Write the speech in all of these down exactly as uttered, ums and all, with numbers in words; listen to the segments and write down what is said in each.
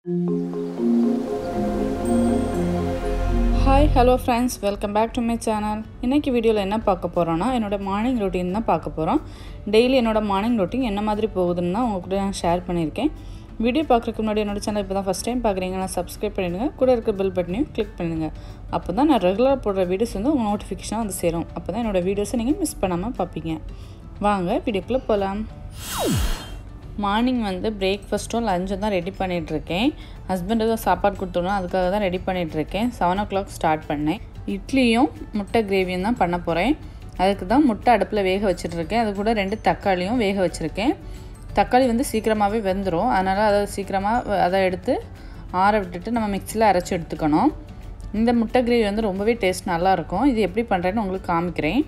Hi, hello friends, welcome back to my channel. இன்னைக்கு வீடியோல என்ன பார்க்க போறோம்னா என்னோட மார்னிங் ரொட்டீன் தான் பார்க்க போறோம். டெய்லி என்னோட மார்னிங் ரொட்டீன் என்ன மாதிரி போகுதுன்னு தான் உங்க கூட நான் ஷேர் பண்ணிருக்கேன். வீடியோ பார்க்கறதுக்கு முன்னாடி என்னோட சேனல் இப்பதான் ஃபர்ஸ்ட் டைம் பார்க்கறீங்கன்னா Subscribe பண்ணிடுங்க. கூட இருக்க பெல் பட்டனையும் கிளிக் பண்ணுங்க. அப்பதான் நான் ரெகுலரா போடுற வீடியோஸ் வந்து உங்களுக்கு நோட்டிஃபிகேஷனா வந்து சேரும். அப்பதான் என்னோட வீடியோஸை நீங்க மிஸ் பண்ணாம பாப்பீங்க. வாங்க வீடியோக்குள்ள போலாம். மார்னிங் வந்து பிரேக்ஃபாஸ்ட்டும் லஞ்சும் தான் ரெடி பண்ணிட்டு இருக்கேன். ஹஸ்பண்டுக்கு சாப்பாடு கொடுத்தோம், அதுக்காக தான் ரெடி பண்ணிட்டு இருக்கேன். செவன் ஓ கிளாக் ஸ்டார்ட் பண்ணேன். இட்லியும் முட்டை கிரேவியும் தான் பண்ண போகிறேன். அதுக்கு தான் முட்டை அடுப்பில் வேக வச்சுட்ருக்கேன். அது கூட ரெண்டு தக்காளியும் வேக வச்சுருக்கேன். தக்காளி வந்து சீக்கிரமாகவே வெந்துடும், அதனால் அதை சீக்கிரமாக அதை எடுத்து ஆற விட்டுட்டு நம்ம மிக்சியில் அரைச்சி எடுத்துக்கணும். இந்த முட்டை கிரேவி வந்து ரொம்பவே டேஸ்ட் நல்லாயிருக்கும். இது எப்படி பண்ணுறேன்னு உங்களுக்கு காமிக்கிறேன்.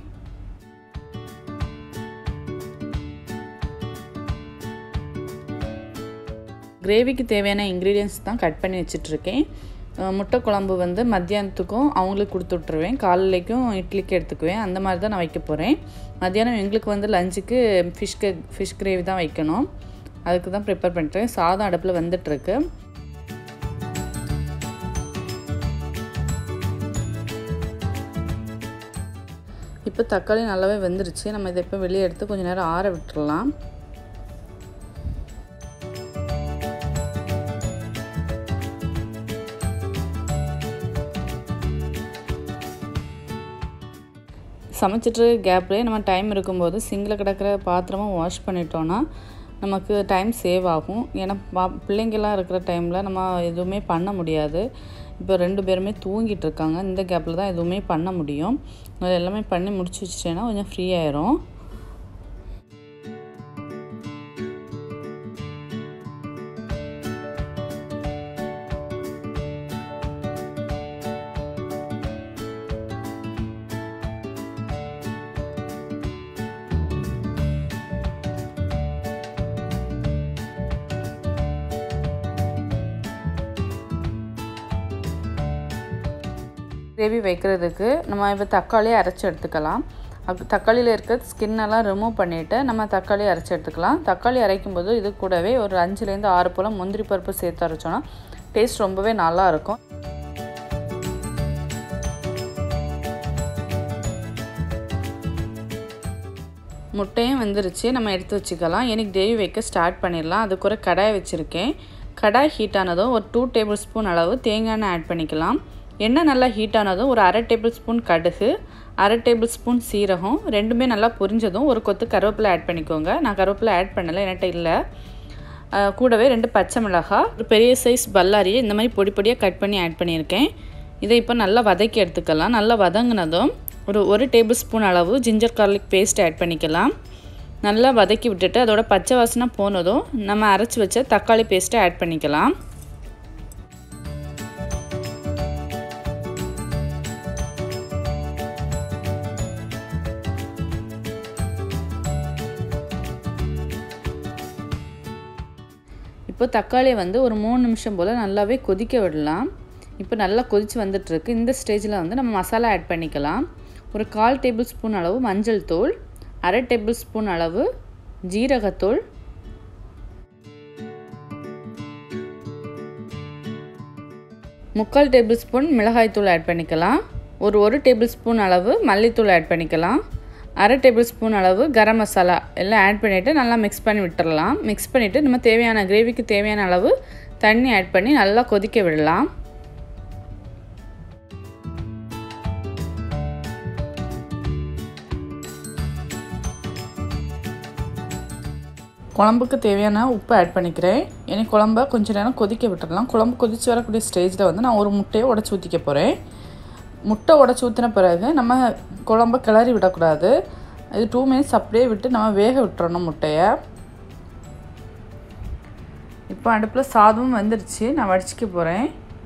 கிரேவிக்கு தேவையான இன்க்ரீடியன்ஸ் தான் கட் பண்ணி வச்சிட்ருக்கேன். முட்டை குழம்பு வந்து மத்தியானத்துக்கும் அவங்களுக்கு கொடுத்து விட்ருவேன், காலையிலைக்கும் இட்லிக்கு எடுத்துக்குவேன். அந்த மாதிரி தான் நான் வைக்க போகிறேன். மத்தியானம் எங்களுக்கு வந்து லஞ்சுக்கு ஃபிஷ் ஃபிஷ் கிரேவி தான் வைக்கணும். அதுக்கு தான் ப்ரிப்பேர் பண்ணிட்டேன். சாதம் அடுப்பில் வந்துட்டுருக்கு. இப்போ தக்காளி நல்லாவே வெந்துருச்சு. நம்ம இதை இப்போ வெளியே எடுத்து கொஞ்சம் நேரம் ஆற விட்டுடலாம். சமைச்சிட்டு கேப்லேயே நம்ம டைம் இருக்கும்போது சிங்கில் கிடக்கிற பாத்திரமும் வாஷ் பண்ணிட்டோன்னா நமக்கு டைம் சேவ் ஆகும். ஏன்னா பா பிள்ளைங்கள்லாம் இருக்கிற டைமில் நம்ம எதுவுமே பண்ண முடியாது. இப்போ ரெண்டு பேருமே தூங்கிட்டு இருக்காங்க. இந்த கேப்பில் தான் எதுவுமே பண்ண முடியும். அது எல்லாமே பண்ணி முடிச்சு வச்சிட்டேன்னா கொஞ்சம் ஃப்ரீ ஆயிரும். கிரேவி வைக்கிறதுக்கு நம்ம இப்போ தக்காளியை அரைச்சி எடுத்துக்கலாம். தக்காளியில் இருக்க ஸ்கின்னெல்லாம் ரிமூவ் பண்ணிவிட்டு நம்ம தக்காளியை அரைச்சி எடுத்துக்கலாம். தக்காளி அரைக்கும்போது இது கூடவே ஒரு அஞ்சுலேருந்து ஆறு போல் முந்திரி பருப்பு சேர்த்து அரைச்சோன்னா டேஸ்ட் ரொம்பவே நல்லாயிருக்கும். முட்டையும் வெந்துருச்சு, நம்ம எடுத்து வச்சுக்கலாம். எனக்கு கிரேவி வைக்க ஸ்டார்ட் பண்ணிடலாம். அதுக்கு ஒரு கடாய் வச்சுருக்கேன். கடாய் ஹீட் ஆனதும் ஒரு டூ டேபிள் ஸ்பூன் அளவு தேங்காய் எண்ணெய் ஆட் பண்ணிக்கலாம். எண்ணெய் நல்லா ஹீட் ஆனதும் ஒரு அரை டேபிள் ஸ்பூன் கடுகு, அரை டேபிள் ஸ்பூன் சீரகம் ரெண்டுமே நல்லா பொரிஞ்சதும் ஒரு கொத்து கருவேப்பிலை ஆட் பண்ணிக்கோங்க. நான் கருவேப்பிலை ஆட் பண்ணலை, என்கிட்ட இல்லை. கூடவே ரெண்டு பச்சை மிளகாய், ஒரு பெரிய சைஸ் பல்லாரியை இந்த மாதிரி பொடி பொடியாக கட் பண்ணி ஆட் பண்ணியிருக்கேன். இதை இப்போ நல்லா வதக்கி எடுத்துக்கலாம். நல்லா வதங்கினதும் ஒரு ஒரு டேபிள் ஸ்பூன் அளவு ஜிஞ்சர் கார்லிக் பேஸ்ட் ஆட் பண்ணிக்கலாம். நல்லா வதக்கி விட்டுட்டு அதோட பச்சை வாசனை போனதும் நம்ம அரைச்சி வச்ச தக்காளி பேஸ்ட்டை ஆட் பண்ணிக்கலாம். இப்போ தக்காளியை வந்து ஒரு மூணு நிமிஷம் போல் நல்லாவே கொதிக்க விடலாம். இப்போ நல்லா கொதித்து வந்துட்டுருக்கு. இந்த ஸ்டேஜில் வந்து நம்ம மசாலா ஆட் பண்ணிக்கலாம். ஒரு கால் டேபிள் ஸ்பூன் அளவு மஞ்சள் தூள், அரை டேபிள் ஸ்பூன் அளவு ஜீரகத்தூள், முக்கால் டேபிள் ஸ்பூன் மிளகாய்த்தூள் ஆட் பண்ணிக்கலாம். ஒரு ஒரு டேபிள் ஸ்பூன் அளவு மல்லித்தூள் ஆட் பண்ணிக்கலாம். அரை டேபிள் ஸ்பூன் அளவு கரம் மசாலா எல்லாம் ஆட் பண்ணிவிட்டு நல்லா மிக்ஸ் பண்ணி விட்டுடலாம். மிக்ஸ் பண்ணிவிட்டு நம்ம தேவையான கிரேவிக்கு தேவையான அளவு தண்ணி ஆட் பண்ணி நல்லா கொதிக்க விடலாம். குழம்புக்கு தேவையான உப்பு ஆட் பண்ணிக்கிறேன். இனி குழம்ப கொஞ்சம் நேரம் கொதிக்க விட்டுடலாம். குழம்பு கொதித்து வரக்கூடிய ஸ்டேஜில் வந்து நான் ஒரு முட்டையை உடச்சி ஊற்றிக்க போகிறேன். முட்டை உடச்சி ஊற்றின பிறகு நம்ம குழம்ப கிளறி விடக்கூடாது. இது டூ மினிட்ஸ் அப்படியே விட்டு நம்ம வேக விட்டுறணும் முட்டையை. இப்போ அடுப்பில் சாதமும் வந்துருச்சு, நான் வடிச்சிக்க போகிறேன்.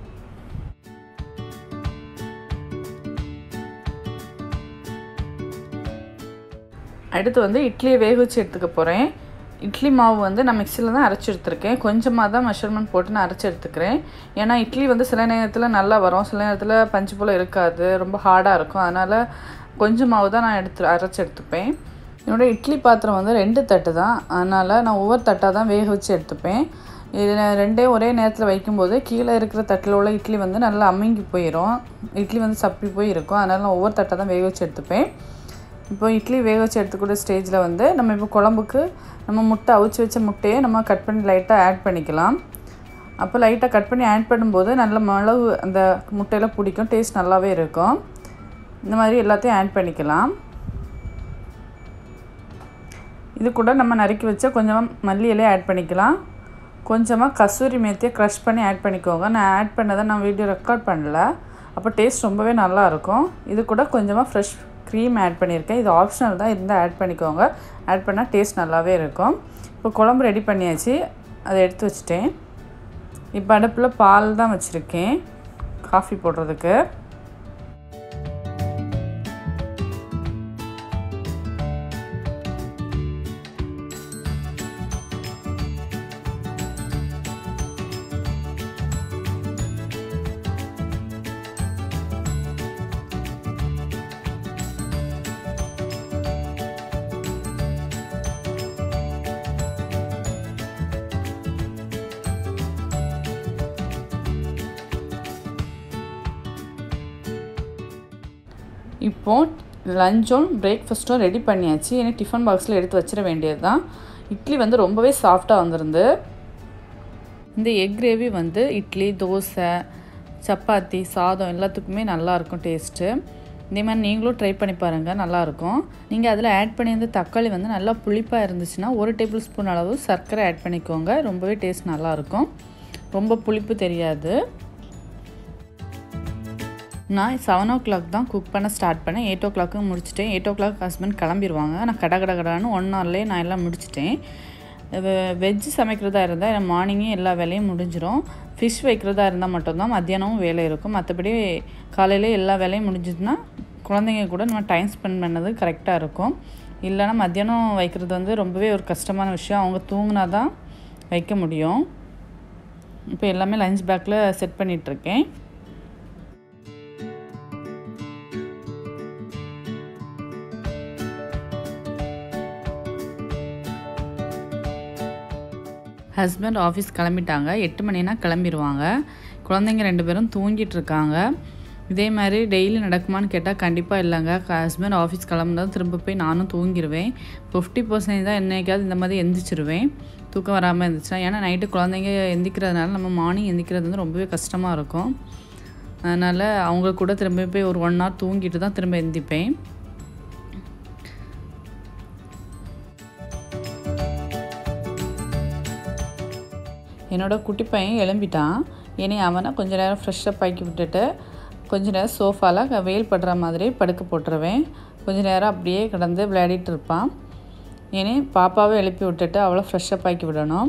அடுத்து வந்து இட்லியை வேக வச்சு எடுத்துக்க போகிறேன். இட்லி மாவு வந்து நான் மிக்சியில் தான் அரைச்சி எடுத்துருக்கேன். கொஞ்சமாக தான் மெஷர்மெண்ட் போட்டு நான் அரைச்சி எடுத்துக்கிறேன். ஏன்னா இட்லி வந்து சில நேரத்தில் நல்லா வரும், சில நேரத்தில் பஞ்சு போல் இருக்காது, ரொம்ப ஹார்டாக இருக்கும். அதனால் கொஞ்சம் மாவு தான் நான் எடுத்து அரைச்சி எடுத்துப்பேன். என்னோடய இட்லி பாத்திரம் வந்து ரெண்டு தட்டு தான், அதனால் நான் ஒவ்வொரு தட்டாக தான் வேக வச்சு எடுத்துப்பேன். இது ரெண்டே ஒரே நேரத்தில் வைக்கும்போது கீழே இருக்கிற தட்டில் உள்ள இட்லி வந்து நல்லா அமுங்கி போயிடும், இட்லி வந்து சப்பி போய் இருக்கும். அதனால் நான் ஒவ்வொரு தட்டை தான் வேக வச்சு எடுத்துப்பேன். இப்போ இட்லி வேக வச்சு எடுத்துக்கூட ஸ்டேஜில் வந்து நம்ம இப்போ குழம்புக்கு நம்ம முட்டை அவிச்சு வச்ச முட்டையை நம்ம கட் பண்ணி லைட்டாக ஆட் பண்ணிக்கலாம். அப்போ லைட்டாக கட் பண்ணி ஆட் பண்ணும்போது நல்ல மிளகு அந்த முட்டையில் பிடிக்கும், டேஸ்ட் நல்லாவே இருக்கும். இந்த மாதிரி எல்லாத்தையும் ஆட் பண்ணிக்கலாம். இது கூட நம்ம நறுக்கி வச்ச கொஞ்சமாக மல்லி இலையை ஆட் பண்ணிக்கலாம். கொஞ்சமாக கசூரி மேத்தியை க்ரஷ் பண்ணி ஆட் பண்ணிக்கோங்க. நான் ஆட் பண்ணதை நான் வீடியோ ரெக்கார்ட் பண்ணல, அப்போ டேஸ்ட் ரொம்பவே நல்லாயிருக்கும். இது கூட கொஞ்சமாக ஃப்ரெஷ் க்ரீம் ஆட் பண்ணியிருக்கேன். இது ஆப்ஷனல் தான், இருந்தால் ஆட் பண்ணிக்கோங்க. ஆட் பண்ணால் டேஸ்ட் நல்லாவே இருக்கும். இப்போ குழம்பு ரெடி பண்ணியாச்சு, அதை எடுத்து வச்சுட்டேன். இப்போ அடுப்பில் பால் தான் வச்சுருக்கேன் காஃபி போடுறதுக்கு. இப்போது லஞ்சும் பிரேக்ஃபாஸ்ட்டும் ரெடி பண்ணியாச்சு. எனக்கு டிஃபன் பாக்ஸில் எடுத்து வச்சிட வேண்டியது தான். இட்லி வந்து ரொம்பவே சாஃப்டாக வந்துருந்து. இந்த எக் கிரேவி வந்து இட்லி, தோசை, சப்பாத்தி, சாதம் எல்லாத்துக்குமே நல்லாயிருக்கும் டேஸ்ட்டு. இதே மாதிரி நீங்களும் ட்ரை பண்ணி பாருங்கள், நல்லாயிருக்கும். நீங்கள் அதில் ஆட் பண்ணியிருந்த தக்காளி வந்து நல்லா புளிப்பாக இருந்துச்சுன்னா ஒரு டேபிள் ஸ்பூன் அளவு சர்க்கரை ஆட் பண்ணிக்கோங்க. ரொம்பவே டேஸ்ட் நல்லாயிருக்கும், ரொம்ப புளிப்பு தெரியாது. நான் செவன் ஓ கிளாக் தான் குக் பண்ண ஸ்டார்ட் பண்ணேன். எயிட் ஓ கிளாக்கு முடிச்சிட்டேன். எயிட் ஓ கிளாக் ஹஸ்பண்ட் கிளம்பிடுவாங்க. நான் கட கட கடான்னு ஒன் ஹவர்லேயே நான் எல்லாம் முடிச்சிட்டேன். வெஜ்ஜு சமைக்கிறதா இருந்தால் எனக்கு மார்னிங்கே எல்லா வேலையும் முடிஞ்சிடும். ஃபிஷ் வைக்கிறதா இருந்தால் மட்டும்தான் மத்தியானமும் வேலை இருக்கும். மற்றபடி காலையிலே எல்லா வேலையும் முடிஞ்சதுன்னா குழந்தைங்க கூட நம்ம டைம் ஸ்பெண்ட் பண்ணது கரெக்டாக இருக்கும். இல்லைனா மத்தியானம் வைக்கிறது வந்து ரொம்பவே ஒரு கஷ்டமான விஷயம். அவங்க தூங்கினா தான் வைக்க முடியும். இப்போ எல்லாமே லஞ்ச் பேக்கில் செட் பண்ணிகிட்ருக்கேன். ஹஸ்பண்ட் ஆஃபீஸ் கிளம்பிட்டாங்க. எட்டு மணினா கிளம்பிடுவாங்க. குழந்தைங்க ரெண்டு பேரும் தூங்கிட்டு இருக்காங்க. இதே மாதிரி டெய்லி நடக்குமான்னு கேட்டால் கண்டிப்பாக இல்லைங்க. ஹஸ்பண்ட் ஆஃபீஸ் கிளம்புனதும் திரும்ப போய் நானும் தூங்கிடுவேன். ஃபிஃப்டி பர்சன்டேஜ் தான் என்னைக்காவது இந்த மாதிரி எந்திரிச்சிருவேன், தூக்கம் வராமல் இருந்துச்சுன்னா. ஏன்னா நைட்டு குழந்தைங்க எந்திக்கிறதுனால நம்ம மார்னிங் எந்திக்கிறது வந்து ரொம்பவே கஷ்டமாக இருக்கும். அதனால் அவங்க கூட திரும்ப போய் ஒரு ஒன் ஹவர் தூங்கிட்டு தான் திரும்ப எந்திப்பேன். என்னோடய குட்டி பையன் எழும்பிட்டான். இனி அவனை கொஞ்சம் நேரம் ஃப்ரெஷ்ஷப் ஆக்கி விட்டுட்டு கொஞ்சம் நேரம் சோஃபாவில் வெயில் படுற மாதிரி படுக்க போட்டுருவேன். கொஞ்சம் நேரம் அப்படியே கிடந்து விளையாடிட்டு இருப்பான். இனி பாப்பாவை எழுப்பி விட்டுட்டு அவளை ஃப்ரெஷ்ஷப் ஆக்கி விடணும்.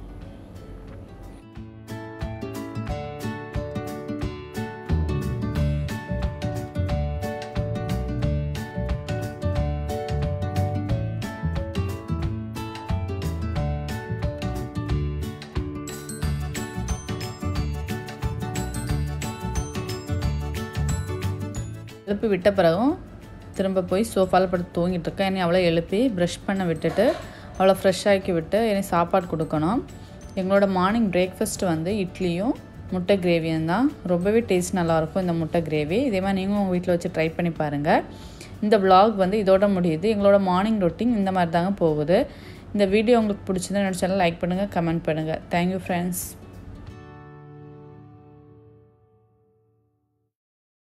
எழுப்பி விட்ட பிறகும் திரும்ப போய் சோஃபாவில் படுத்து தூங்கிட்டு இருக்கேன். இனி அவளை எழுப்பி ப்ரஷ் பண்ண விட்டுட்டு அவளை ஃப்ரெஷ் ஆக்கி விட்டு இனி சாப்பாடு கொடுக்கணும். எங்களோட மார்னிங் பிரேக்ஃபாஸ்ட் வந்து இட்லியும் முட்டை கிரேவியும் தான். ரொம்பவே டேஸ்ட் நல்லாயிருக்கும் இந்த முட்டை கிரேவி. இதே மாதிரி நீங்களும் உங்கள் வீட்டில் வச்சு ட்ரை பண்ணி பாருங்கள். இந்த விலாக் வந்து இதோட முடியுது. எங்களோட மார்னிங் ரொட்டீன் இந்த மாதிரி தாங்க போகுது. இந்த வீடியோ உங்களுக்கு பிடிச்சதுன்னு என்னோட சேனல் லைக் பண்ணுங்கள், கமெண்ட் பண்ணுங்கள். Thank you friends.